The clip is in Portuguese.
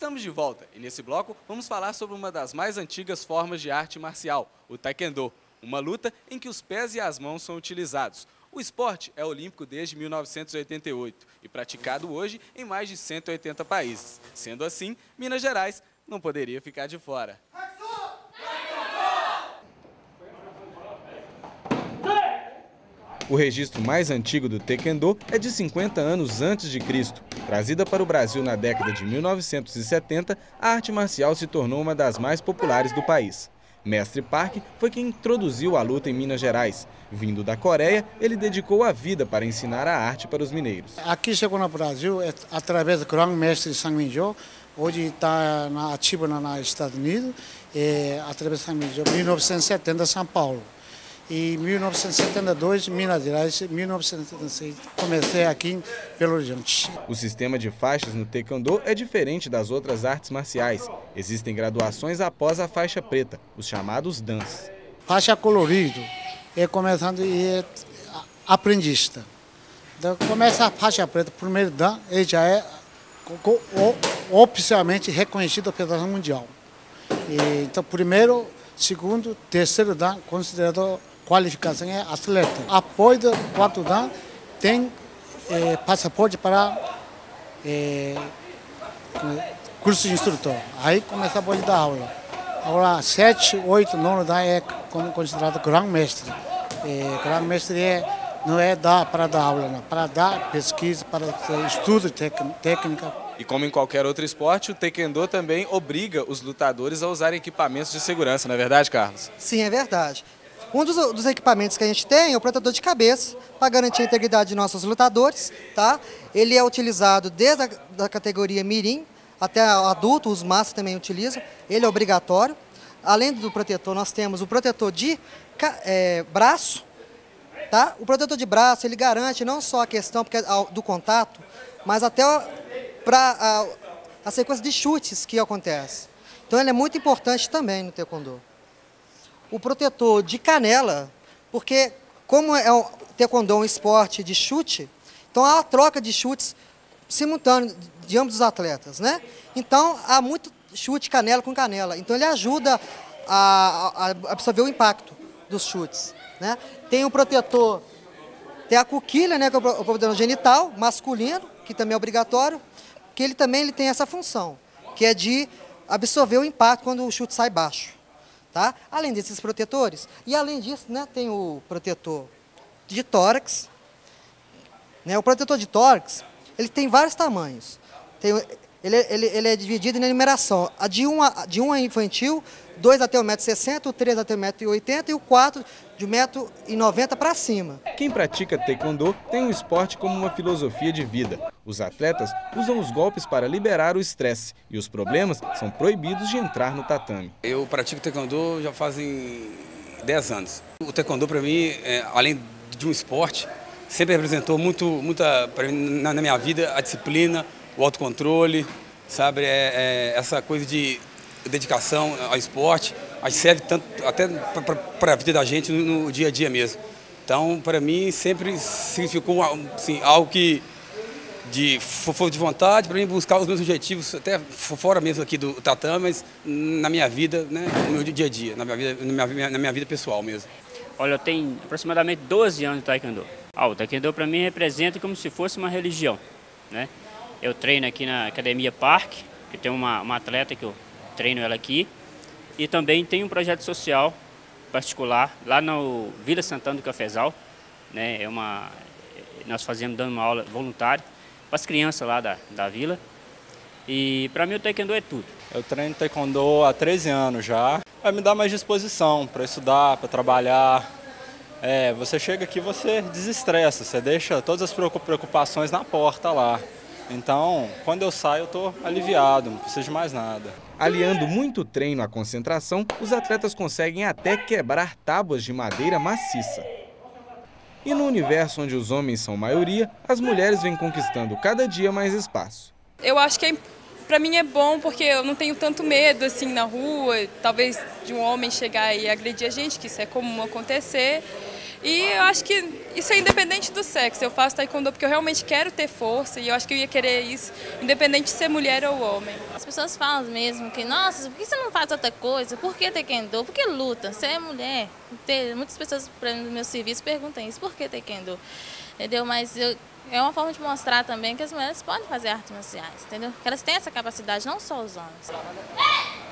Estamos de volta e nesse bloco vamos falar sobre uma das mais antigas formas de arte marcial, o Taekwondo, uma luta em que os pés e as mãos são utilizados. O esporte é olímpico desde 1988 e praticado hoje em mais de 180 países. Sendo assim, Minas Gerais não poderia ficar de fora. O registro mais antigo do Taekwondo é de 50 anos antes de Cristo. Trazida para o Brasil na década de 1970, a arte marcial se tornou uma das mais populares do país. Mestre Park foi quem introduziu a luta em Minas Gerais. Vindo da Coreia, ele dedicou a vida para ensinar a arte para os mineiros. Aqui chegou no Brasil através do grande mestre Sang Minjo, hoje está ativo nos Estados Unidos, através de Sang Minjo, 1970, São Paulo. Em 1972, Minas Gerais, 1976, comecei aqui em Belo Horizonte. O sistema de faixas no Taekwondo é diferente das outras artes marciais. Existem graduações após a faixa preta, os chamados dans. Faixa colorido, começando e aprendista. Então, começa a faixa preta, primeiro dan, ele já é oficialmente reconhecido pela Federação Mundial. Então, primeiro, segundo, terceiro dan, considerado qualificação é atleta. Após do quarto dan, tem passaporte para curso de instrutor. Aí começa a poder dar aula. Agora 7, 8, 9 dan é como considerado grão-mestre. Grão-mestre não é para dar aula, não, para dar pesquisa, para estudo técnica. E como em qualquer outro esporte, o Taekwondo também obriga os lutadores a usarem equipamentos de segurança, não é verdade, Carlos? Sim, é verdade. Um dos equipamentos que a gente tem é o protetor de cabeça, para garantir a integridade de nossos lutadores, tá? Ele é utilizado desde a categoria mirim até adulto, os masters também utilizam, ele é obrigatório. Além do protetor, nós temos o protetor de braço, tá? O protetor de braço, ele garante não só a questão do contato, mas até para a sequência de chutes que acontece. Então ele é muito importante também no Taekwondo. O protetor de canela, porque como o Taekwondo é um esporte de chute, então há uma troca de chutes simultâneo de ambos os atletas, né? Então há muito chute canela com canela, então ele ajuda a absorver o impacto dos chutes, né? Tem o protetor, tem a coquilha, né, que é o protetor genital masculino, que também é obrigatório, que ele também tem essa função, que é de absorver o impacto quando o chute sai baixo. Tá? Além desses protetores, e além disso, né, tem o protetor de tórax. Né, o protetor de tórax, ele tem vários tamanhos. Ele é dividido na numeração. De 1 infantil, 2 até 1,60 m, o 3 até 1,80 m e o 4 de 1,90 m para cima. Quem pratica Taekwondo tem o esporte como uma filosofia de vida. Os atletas usam os golpes para liberar o estresse e os problemas são proibidos de entrar no tatame. Eu pratico Taekwondo já fazem 10 anos. O Taekwondo para mim, além de um esporte, sempre representou muita para mim, na minha vida, a disciplina, o autocontrole, sabe? Essa coisa de dedicação ao esporte, mas serve tanto até para a vida da gente no dia a dia mesmo. Então, para mim, sempre significou assim, algo que foi de vontade para mim buscar os meus objetivos, até fora mesmo aqui do tatame, mas na minha vida, né, no meu dia a dia, na minha vida pessoal mesmo. Olha, eu tenho aproximadamente 12 anos de Taekwondo. O Taekwondo para mim representa como se fosse uma religião, né? Eu treino aqui na Academia Park, que tem uma atleta que eu treino ela aqui, e também tem um projeto social particular lá no Vila Santana do Cafezal, né? Nós dando uma aula voluntária para as crianças lá da vila, e para mim o Taekwondo é tudo. Eu treino Taekwondo há 13 anos já, vai me dar mais disposição para estudar, para trabalhar. Você chega aqui, você desestressa, você deixa todas as preocupações na porta lá. Então, quando eu saio, eu estou aliviado, não preciso de mais nada. Aliando muito treino à concentração, os atletas conseguem até quebrar tábuas de madeira maciça. E no universo onde os homens são maioria, as mulheres vêm conquistando cada dia mais espaço. Eu acho que para mim é bom porque eu não tenho tanto medo assim na rua, talvez de um homem chegar e agredir a gente, que isso é comum acontecer. E eu acho que isso é independente do sexo. Eu faço taekwondo porque eu realmente quero ter força e eu acho que eu ia querer isso, independente de ser mulher ou homem. As pessoas falam mesmo que, nossa, por que você não faz outra coisa? Por que taekwondo? Por que luta? Você é mulher. Muitas pessoas no meu serviço perguntam isso, por que taekwondo? Entendeu? Mas é uma forma de mostrar também que as mulheres podem fazer artes marciais, entendeu? Que elas têm essa capacidade, não só os homens.